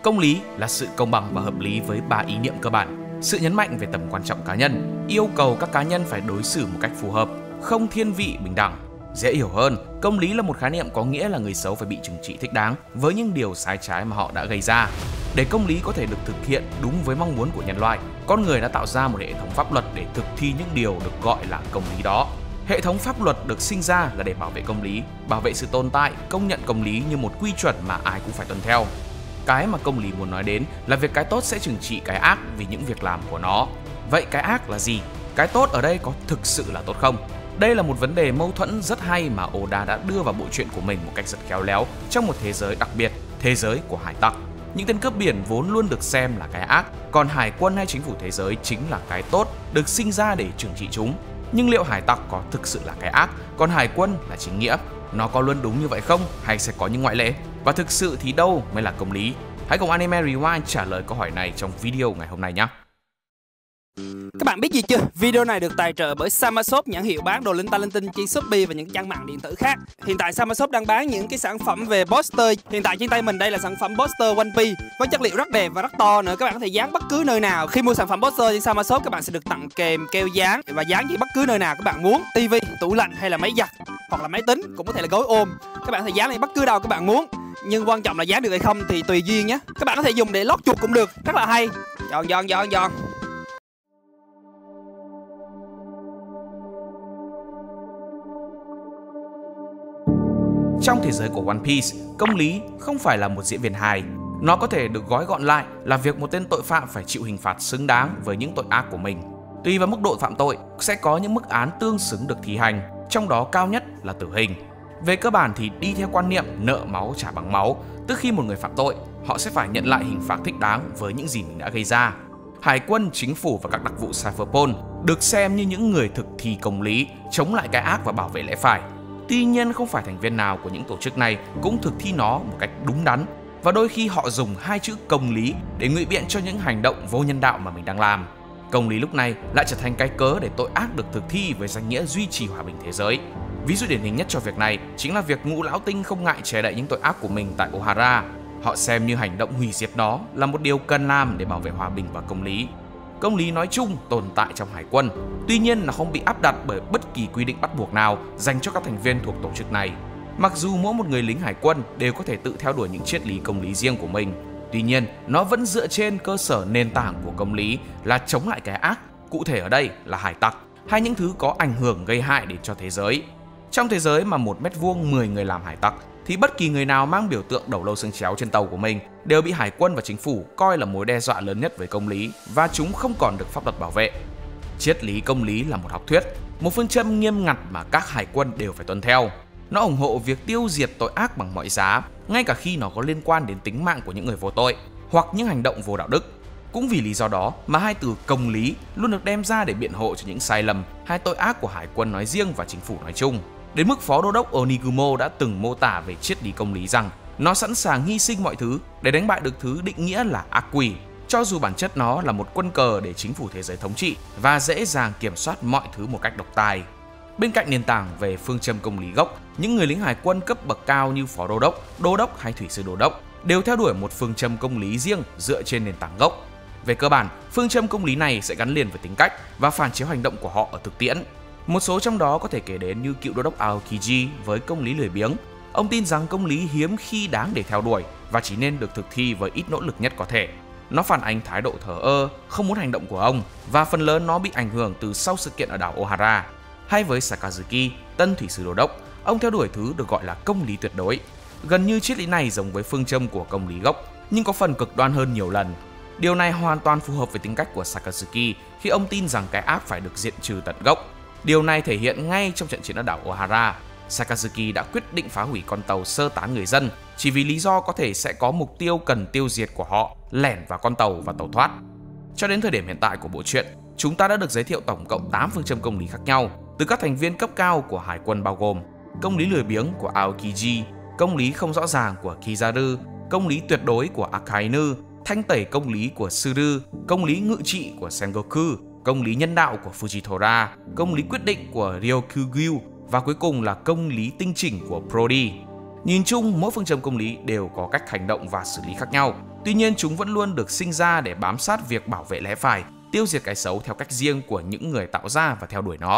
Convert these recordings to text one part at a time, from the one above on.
Công lý là sự công bằng và hợp lý với 3 ý niệm cơ bản. Sự nhấn mạnh về tầm quan trọng cá nhân, yêu cầu các cá nhân phải đối xử một cách phù hợp, không thiên vị bình đẳng. Dễ hiểu hơn, công lý là một khái niệm có nghĩa là người xấu phải bị trừng trị thích đáng với những điều sai trái mà họ đã gây ra. Để công lý có thể được thực hiện đúng với mong muốn của nhân loại, con người đã tạo ra một hệ thống pháp luật để thực thi những điều được gọi là công lý đó. Hệ thống pháp luật được sinh ra là để bảo vệ công lý, bảo vệ sự tồn tại, công nhận công lý như một quy chuẩn mà ai cũng phải tuân theo. Cái mà công lý muốn nói đến là việc cái tốt sẽ trừng trị cái ác vì những việc làm của nó. Vậy cái ác là gì? Cái tốt ở đây có thực sự là tốt không? Đây là một vấn đề mâu thuẫn rất hay mà Oda đã đưa vào bộ truyện của mình một cách rất khéo léo trong một thế giới đặc biệt, thế giới của hải tặc. Những tên cướp biển vốn luôn được xem là cái ác, còn hải quân hay chính phủ thế giới chính là cái tốt, được sinh ra để trừng trị chúng. Nhưng liệu hải tặc có thực sự là cái ác, còn hải quân là chính nghĩa? Nó có luôn đúng như vậy không, hay sẽ có những ngoại lệ? Và thực sự thì đâu mới là công lý? Hãy cùng Anime Rewind trả lời câu hỏi này trong video ngày hôm nay nhé! Các bạn biết gì chưa? Video này được tài trợ bởi Samashop, nhãn hiệu bán đồ linh ta linh tinh trên Shopee và những trang mạng điện tử khác. Hiện tại Samashop đang bán những cái sản phẩm về poster. Hiện tại trên tay mình đây là sản phẩm poster One Piece với chất liệu rất đẹp và rất to nữa. Các bạn có thể dán bất cứ nơi nào. Khi mua sản phẩm poster trên Samashop, các bạn sẽ được tặng kèm keo dán và dán chỉ bất cứ nơi nào các bạn muốn. TV, tủ lạnh hay là máy giặt hoặc là máy tính, cũng có thể là gối ôm. Các bạn có thể dán lên bất cứ đâu các bạn muốn. Nhưng quan trọng là dán được hay không thì tùy duyên nhé. Các bạn có thể dùng để lót chuột cũng được, rất là hay. Giòn. Trong thế giới của One Piece, công lý không phải là một diễn viên hài. Nó có thể được gói gọn lại là việc một tên tội phạm phải chịu hình phạt xứng đáng với những tội ác của mình. Tùy vào mức độ phạm tội, sẽ có những mức án tương xứng được thi hành, trong đó cao nhất là tử hình. Về cơ bản thì đi theo quan niệm nợ máu trả bằng máu, tức khi một người phạm tội, họ sẽ phải nhận lại hình phạt thích đáng với những gì mình đã gây ra. Hải quân, chính phủ và các đặc vụ Cypherpol được xem như những người thực thi công lý, chống lại cái ác và bảo vệ lẽ phải. Tuy nhiên, không phải thành viên nào của những tổ chức này cũng thực thi nó một cách đúng đắn, và đôi khi họ dùng hai chữ công lý để ngụy biện cho những hành động vô nhân đạo mà mình đang làm. Công lý lúc này lại trở thành cái cớ để tội ác được thực thi với danh nghĩa duy trì hòa bình thế giới. Ví dụ điển hình nhất cho việc này chính là việc Ngũ Lão Tinh không ngại che đậy những tội ác của mình tại Ohara. Họ xem như hành động hủy diệt nó là một điều cần làm để bảo vệ hòa bình và công lý. Công lý nói chung tồn tại trong hải quân, tuy nhiên là không bị áp đặt bởi bất kỳ quy định bắt buộc nào dành cho các thành viên thuộc tổ chức này. Mặc dù mỗi một người lính hải quân đều có thể tự theo đuổi những triết lý công lý riêng của mình, tuy nhiên nó vẫn dựa trên cơ sở nền tảng của công lý là chống lại cái ác, cụ thể ở đây là hải tặc, hay những thứ có ảnh hưởng gây hại đến cho thế giới. Trong thế giới mà 1 mét vuông 10 người làm hải tặc, thì bất kỳ người nào mang biểu tượng đầu lâu xương chéo trên tàu của mình đều bị hải quân và chính phủ coi là mối đe dọa lớn nhất với công lý, và chúng không còn được pháp luật bảo vệ. Triết lý công lý là một học thuyết, một phương châm nghiêm ngặt mà các hải quân đều phải tuân theo. Nó ủng hộ việc tiêu diệt tội ác bằng mọi giá, ngay cả khi nó có liên quan đến tính mạng của những người vô tội hoặc những hành động vô đạo đức. Cũng vì lý do đó mà hai từ công lý luôn được đem ra để biện hộ cho những sai lầm hay tội ác của hải quân nói riêng và chính phủ nói chung. Đến mức Phó Đô đốc Onigumo đã từng mô tả về triết lý công lý rằng nó sẵn sàng hy sinh mọi thứ để đánh bại được thứ định nghĩa là ác quỷ, cho dù bản chất nó là một quân cờ để chính phủ thế giới thống trị và dễ dàng kiểm soát mọi thứ một cách độc tài. Bên cạnh nền tảng về phương châm công lý gốc, những người lính hải quân cấp bậc cao như Phó Đô đốc hay Thủy sư Đô đốc đều theo đuổi một phương châm công lý riêng dựa trên nền tảng gốc. Về cơ bản, phương châm công lý này sẽ gắn liền với tính cách và phản chiếu hành động của họ ở thực tiễn. Một số trong đó có thể kể đến như cựu đô đốc Aokiji với công lý lười biếng. Ông tin rằng công lý hiếm khi đáng để theo đuổi và chỉ nên được thực thi với ít nỗ lực nhất có thể. Nó phản ánh thái độ thờ ơ, không muốn hành động của ông, và phần lớn nó bị ảnh hưởng từ sau sự kiện ở đảo Ohara. Hay với Sakazuki, tân thủy sư đô đốc, ông theo đuổi thứ được gọi là công lý tuyệt đối. Gần như triết lý này giống với phương châm của công lý gốc, nhưng có phần cực đoan hơn nhiều lần. Điều này hoàn toàn phù hợp với tính cách của Sakazuki khi ông tin rằng cái ác phải được diệt trừ tận gốc. Điều này thể hiện ngay trong trận chiến ở đảo Ohara. Sakazuki đã quyết định phá hủy con tàu sơ tán người dân chỉ vì lý do có thể sẽ có mục tiêu cần tiêu diệt của họ lẻn vào con tàu và tàu thoát. Cho đến thời điểm hiện tại của bộ truyện, chúng ta đã được giới thiệu tổng cộng 8 phương châm công lý khác nhau từ các thành viên cấp cao của hải quân, bao gồm công lý lười biếng của Aokiji, công lý không rõ ràng của Kizaru, công lý tuyệt đối của Akainu, thanh tẩy công lý của Suru, công lý ngự trị của Sengoku, công lý nhân đạo của Fujitora, công lý quyết định của Ryokugyu và cuối cùng là công lý tinh chỉnh của Brody. Nhìn chung, mỗi phương châm công lý đều có cách hành động và xử lý khác nhau, Tuy nhiên chúng vẫn luôn được sinh ra để bám sát việc bảo vệ lẽ phải, tiêu diệt cái xấu theo cách riêng của những người tạo ra và theo đuổi nó.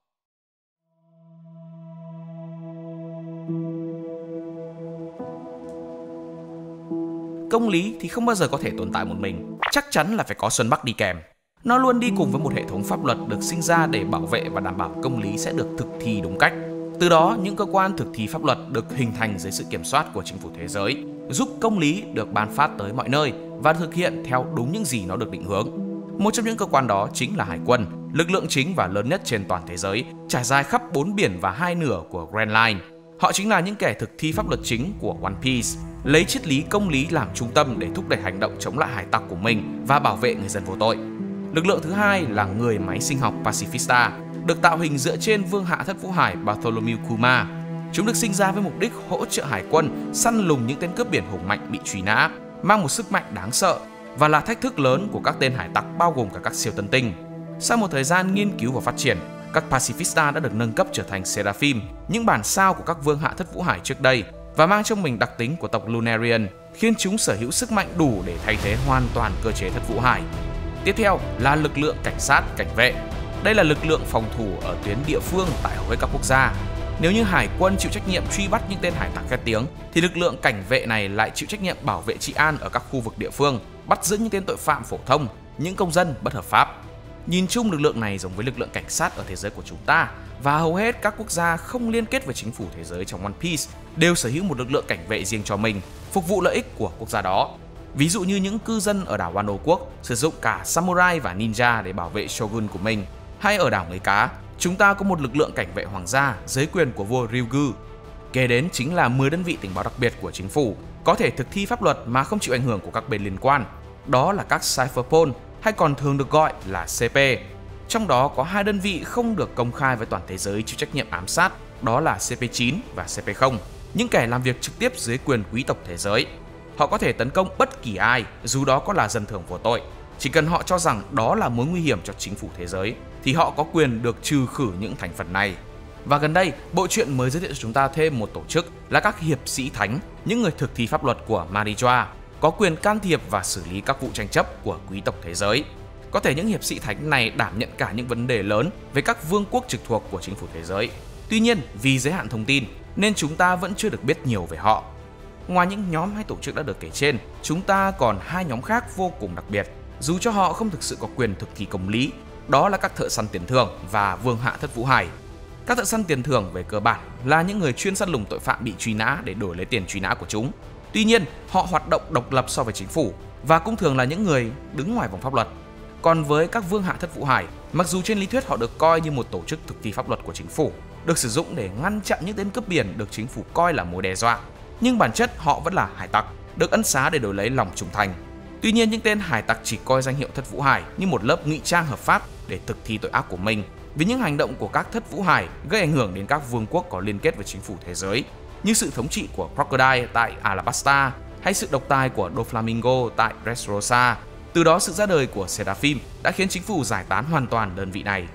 Công lý thì không bao giờ có thể tồn tại một mình, chắc chắn là phải có Xuân Bắc đi kèm. Nó luôn đi cùng với một hệ thống pháp luật được sinh ra để bảo vệ và đảm bảo công lý sẽ được thực thi đúng cách. Từ đó, những cơ quan thực thi pháp luật được hình thành dưới sự kiểm soát của chính phủ thế giới, giúp công lý được ban phát tới mọi nơi và thực hiện theo đúng những gì nó được định hướng. Một trong những cơ quan đó chính là Hải quân, lực lượng chính và lớn nhất trên toàn thế giới, trải dài khắp 4 biển và 2 nửa của Grand Line. Họ chính là những kẻ thực thi pháp luật chính của One Piece, lấy triết lý công lý làm trung tâm để thúc đẩy hành động chống lại hải tặc của mình và bảo vệ người dân vô tội. Lực lượng thứ hai là người máy sinh học Pacifista, được tạo hình dựa trên vương hạ thất vũ hải Bartholomew Kuma. Chúng được sinh ra với mục đích hỗ trợ hải quân săn lùng những tên cướp biển hùng mạnh bị truy nã, mang một sức mạnh đáng sợ và là thách thức lớn của các tên hải tặc bao gồm cả các siêu tân tinh. Sau một thời gian nghiên cứu và phát triển, các Pacifista đã được nâng cấp trở thành Seraphim, những bản sao của các vương hạ thất vũ hải trước đây, và mang trong mình đặc tính của tộc Lunarian, khiến chúng sở hữu sức mạnh đủ để thay thế hoàn toàn cơ chế thất vũ hải. Tiếp theo là lực lượng cảnh sát, cảnh vệ. Đây là lực lượng phòng thủ ở tuyến địa phương tại hầu hết các quốc gia. Nếu như hải quân chịu trách nhiệm truy bắt những tên hải tặc khét tiếng, thì lực lượng cảnh vệ này lại chịu trách nhiệm bảo vệ trị an ở các khu vực địa phương, bắt giữ những tên tội phạm phổ thông, những công dân bất hợp pháp. Nhìn chung, lực lượng này giống với lực lượng cảnh sát ở thế giới của chúng ta, và hầu hết các quốc gia không liên kết với chính phủ thế giới trong One Piece đều sở hữu một lực lượng cảnh vệ riêng cho mình, phục vụ lợi ích của quốc gia đó. Ví dụ như những cư dân ở đảo Wano Quốc sử dụng cả samurai và ninja để bảo vệ shogun của mình, hay ở đảo Người Cá, chúng ta có một lực lượng cảnh vệ hoàng gia dưới quyền của vua Ryugu. Kế đến chính là 10 đơn vị tình báo đặc biệt của chính phủ, có thể thực thi pháp luật mà không chịu ảnh hưởng của các bên liên quan. Đó là các Cypherpol, hay còn thường được gọi là CP. Trong đó có 2 đơn vị không được công khai với toàn thế giới chịu trách nhiệm ám sát, đó là CP9 và CP0, những kẻ làm việc trực tiếp dưới quyền quý tộc thế giới. Họ có thể tấn công bất kỳ ai, dù đó có là dân thường vô tội. Chỉ cần họ cho rằng đó là mối nguy hiểm cho chính phủ thế giới, thì họ có quyền được trừ khử những thành phần này. Và gần đây, bộ truyện mới giới thiệu cho chúng ta thêm một tổ chức là các hiệp sĩ thánh, những người thực thi pháp luật của Marijoa, có quyền can thiệp và xử lý các vụ tranh chấp của quý tộc thế giới. Có thể những hiệp sĩ thánh này đảm nhận cả những vấn đề lớn với các vương quốc trực thuộc của chính phủ thế giới. Tuy nhiên, vì giới hạn thông tin nên chúng ta vẫn chưa được biết nhiều về họ. Ngoài những nhóm hay tổ chức đã được kể trên, chúng ta còn 2 nhóm khác vô cùng đặc biệt, dù cho họ không thực sự có quyền thực thi công lý. Đó là các thợ săn tiền thưởng và vương hạ thất vũ hải. Các thợ săn tiền thưởng về cơ bản là những người chuyên săn lùng tội phạm bị truy nã để đổi lấy tiền truy nã của chúng. Tuy nhiên, họ hoạt động độc lập so với chính phủ và cũng thường là những người đứng ngoài vòng pháp luật. Còn với các vương hạ thất vũ hải, mặc dù trên lý thuyết họ được coi như một tổ chức thực thi pháp luật của chính phủ, được sử dụng để ngăn chặn những tên cướp biển được chính phủ coi là mối đe dọa, nhưng bản chất họ vẫn là hải tặc, được ân xá để đổi lấy lòng trung thành. Tuy nhiên, những tên hải tặc chỉ coi danh hiệu thất vũ hải như một lớp ngụy trang hợp pháp để thực thi tội ác của mình, vì những hành động của các thất vũ hải gây ảnh hưởng đến các vương quốc có liên kết với chính phủ thế giới, như sự thống trị của Crocodile tại Alabasta hay sự độc tài của Doflamingo tại Dressrosa. Từ đó, sự ra đời của Seraphim đã khiến chính phủ giải tán hoàn toàn đơn vị này.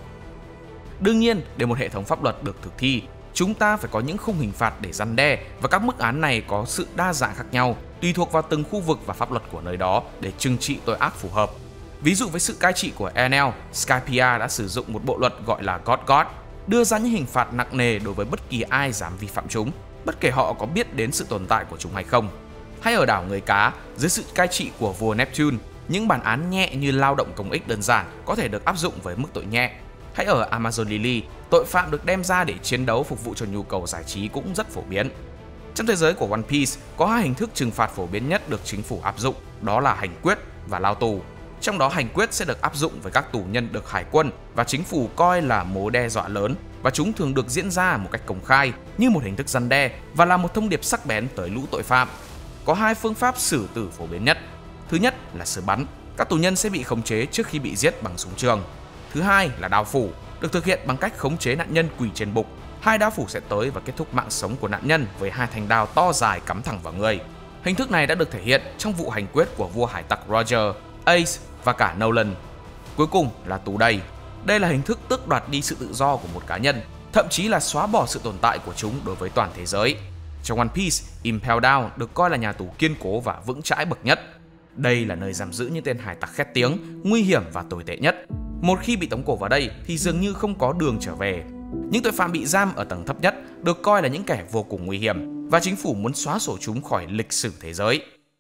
Đương nhiên, để một hệ thống pháp luật được thực thi, chúng ta phải có những khung hình phạt để răn đe, và các mức án này có sự đa dạng khác nhau, tùy thuộc vào từng khu vực và pháp luật của nơi đó để trừng trị tội ác phù hợp. Ví dụ với sự cai trị của Enel, Skypiea đã sử dụng một bộ luật gọi là God, đưa ra những hình phạt nặng nề đối với bất kỳ ai dám vi phạm chúng, bất kể họ có biết đến sự tồn tại của chúng hay không. Hay ở đảo Người Cá, dưới sự cai trị của vua Neptune, những bản án nhẹ như lao động công ích đơn giản có thể được áp dụng với mức tội nhẹ. Hay ở Amazon Lily, tội phạm được đem ra để chiến đấu phục vụ cho nhu cầu giải trí cũng rất phổ biến. Trong thế giới của One Piece, có 2 hình thức trừng phạt phổ biến nhất được chính phủ áp dụng, đó là hành quyết và lao tù. Trong đó, hành quyết sẽ được áp dụng với các tù nhân được hải quân và chính phủ coi là mối đe dọa lớn, và chúng thường được diễn ra một cách công khai như một hình thức răn đe và là một thông điệp sắc bén tới lũ tội phạm. Có 2 phương pháp xử tử phổ biến nhất. Thứ nhất là xử bắn, các tù nhân sẽ bị khống chế trước khi bị giết bằng súng trường. Thứ hai là đao phủ, được thực hiện bằng cách khống chế nạn nhân quỳ trên bục. 2 đao phủ sẽ tới và kết thúc mạng sống của nạn nhân với 2 thanh đao to dài cắm thẳng vào người. Hình thức này đã được thể hiện trong vụ hành quyết của vua hải tặc Roger, Ace và cả Nolan. Cuối cùng là tù đầy. Đây là hình thức tước đoạt đi sự tự do của một cá nhân, thậm chí là xóa bỏ sự tồn tại của chúng đối với toàn thế giới. Trong One Piece, Impel Down được coi là nhà tù kiên cố và vững chãi bậc nhất. Đây là nơi giam giữ những tên hải tặc khét tiếng, nguy hiểm và tồi tệ nhất. Một khi bị tống cổ vào đây thì dường như không có đường trở về. Những tội phạm bị giam ở tầng thấp nhất được coi là những kẻ vô cùng nguy hiểm và chính phủ muốn xóa sổ chúng khỏi lịch sử thế giới.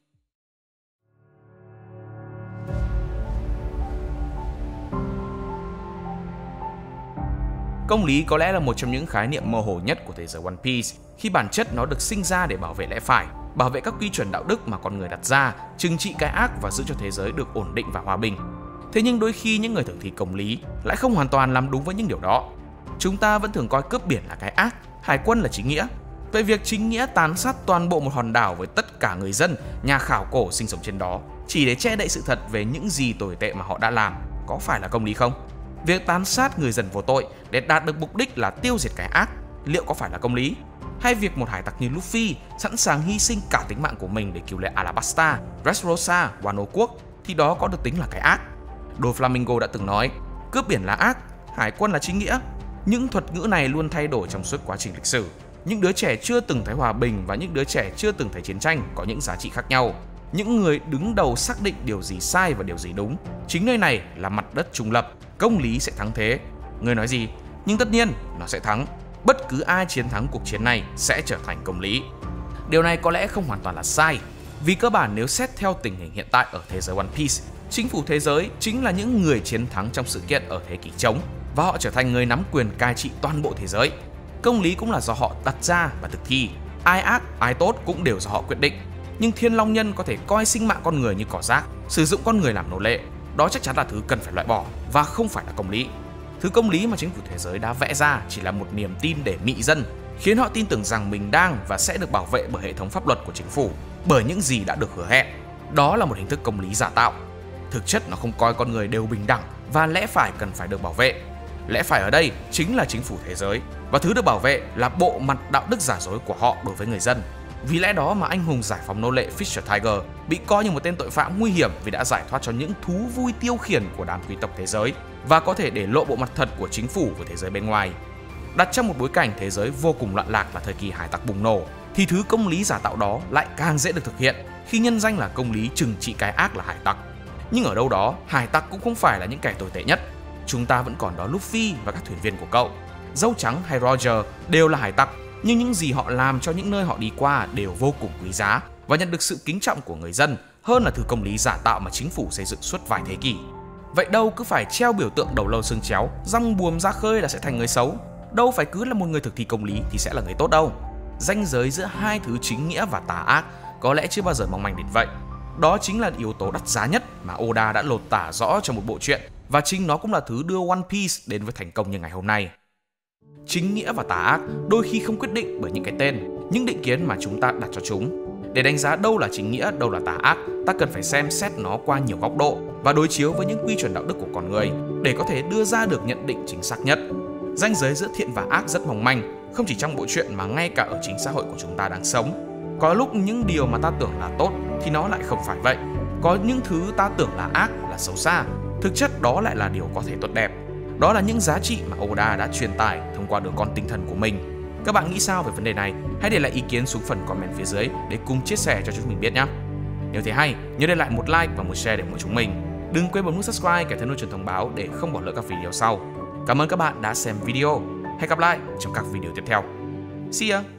Công lý có lẽ là một trong những khái niệm mơ hồ nhất của thế giới One Piece, khi bản chất nó được sinh ra để bảo vệ lẽ phải, bảo vệ các quy chuẩn đạo đức mà con người đặt ra, trừng trị cái ác và giữ cho thế giới được ổn định và hòa bình. Thế nhưng đôi khi những người thực thi công lý lại không hoàn toàn làm đúng với những điều đó. Chúng ta vẫn thường coi cướp biển là cái ác, hải quân là chính nghĩa. Vậy việc chính nghĩa tàn sát toàn bộ một hòn đảo với tất cả người dân, nhà khảo cổ sinh sống trên đó chỉ để che đậy sự thật về những gì tồi tệ mà họ đã làm, có phải là công lý không? Việc tàn sát người dân vô tội để đạt được mục đích là tiêu diệt cái ác, liệu có phải là công lý? Hay việc một hải tặc như Luffy sẵn sàng hy sinh cả tính mạng của mình để cứu lấy Alabasta, Dressrosa, Wano Quốc thì đó có được tính là cái ác? Doflamingo đã từng nói, cướp biển là ác, hải quân là chính nghĩa. Những thuật ngữ này luôn thay đổi trong suốt quá trình lịch sử. Những đứa trẻ chưa từng thấy hòa bình và những đứa trẻ chưa từng thấy chiến tranh có những giá trị khác nhau. Những người đứng đầu xác định điều gì sai và điều gì đúng. Chính nơi này là mặt đất trung lập, công lý sẽ thắng thế. Người nói gì? Nhưng tất nhiên nó sẽ thắng. Bất cứ ai chiến thắng cuộc chiến này sẽ trở thành công lý. Điều này có lẽ không hoàn toàn là sai. Vì cơ bản nếu xét theo tình hình hiện tại ở thế giới One Piece, chính phủ thế giới chính là những người chiến thắng trong sự kiện ở thế kỷ trống và họ trở thành người nắm quyền cai trị toàn bộ thế giới. Công lý cũng là do họ đặt ra và thực thi. Ai ác, ai tốt cũng đều do họ quyết định. Nhưng Thiên Long Nhân có thể coi sinh mạng con người như cỏ rác, sử dụng con người làm nô lệ. Đó chắc chắn là thứ cần phải loại bỏ và không phải là công lý. Thứ công lý mà chính phủ thế giới đã vẽ ra chỉ là một niềm tin để mị dân, khiến họ tin tưởng rằng mình đang và sẽ được bảo vệ bởi hệ thống pháp luật của chính phủ, bởi những gì đã được hứa hẹn. Đó là một hình thức công lý giả tạo. Thực chất nó không coi con người đều bình đẳng và lẽ phải cần phải được bảo vệ. Lẽ phải ở đây chính là chính phủ thế giới và thứ được bảo vệ là bộ mặt đạo đức giả dối của họ đối với người dân. Vì lẽ đó mà anh hùng giải phóng nô lệ Fisher Tiger bị coi như một tên tội phạm nguy hiểm vì đã giải thoát cho những thú vui tiêu khiển của đám quý tộc thế giới và có thể để lộ bộ mặt thật của chính phủ với thế giới bên ngoài. Đặt trong một bối cảnh thế giới vô cùng loạn lạc là thời kỳ hải tặc bùng nổ, thì thứ công lý giả tạo đó lại càng dễ được thực hiện khi nhân danh là công lý trừng trị cái ác là hải tặc. Nhưng ở đâu đó, hải tặc cũng không phải là những kẻ tồi tệ nhất. Chúng ta vẫn còn đó Luffy và các thuyền viên của cậu. Dâu Trắng hay Roger đều là hải tặc, nhưng những gì họ làm cho những nơi họ đi qua đều vô cùng quý giá và nhận được sự kính trọng của người dân hơn là thứ công lý giả tạo mà chính phủ xây dựng suốt vài thế kỷ. Vậy đâu cứ phải treo biểu tượng đầu lâu xương chéo, rong buồm ra khơi là sẽ thành người xấu. Đâu phải cứ là một người thực thi công lý thì sẽ là người tốt đâu. Ranh giới giữa hai thứ chính nghĩa và tà ác có lẽ chưa bao giờ mong manh đến vậy. Đó chính là yếu tố đắt giá nhất mà Oda đã lột tả rõ trong một bộ truyện, và chính nó cũng là thứ đưa One Piece đến với thành công như ngày hôm nay. Chính nghĩa và tà ác đôi khi không quyết định bởi những cái tên, những định kiến mà chúng ta đặt cho chúng. Để đánh giá đâu là chính nghĩa, đâu là tà ác, ta cần phải xem xét nó qua nhiều góc độ và đối chiếu với những quy chuẩn đạo đức của con người để có thể đưa ra được nhận định chính xác nhất. Ranh giới giữa thiện và ác rất mỏng manh, không chỉ trong bộ truyện mà ngay cả ở chính xã hội của chúng ta đang sống. Có lúc những điều mà ta tưởng là tốt thì nó lại không phải vậy. Có những thứ ta tưởng là ác, là xấu xa, thực chất đó lại là điều có thể tốt đẹp. Đó là những giá trị mà Oda đã truyền tải thông qua đứa con tinh thần của mình. Các bạn nghĩ sao về vấn đề này? Hãy để lại ý kiến xuống phần comment phía dưới để cùng chia sẻ cho chúng mình biết nhé. Nếu thấy hay, nhớ để lại một like và một share để ủng hộ chúng mình. Đừng quên bấm nút subscribe kèm theo truyền thông báo để không bỏ lỡ các video sau. Cảm ơn các bạn đã xem video. Hẹn gặp lại trong các video tiếp theo. See ya!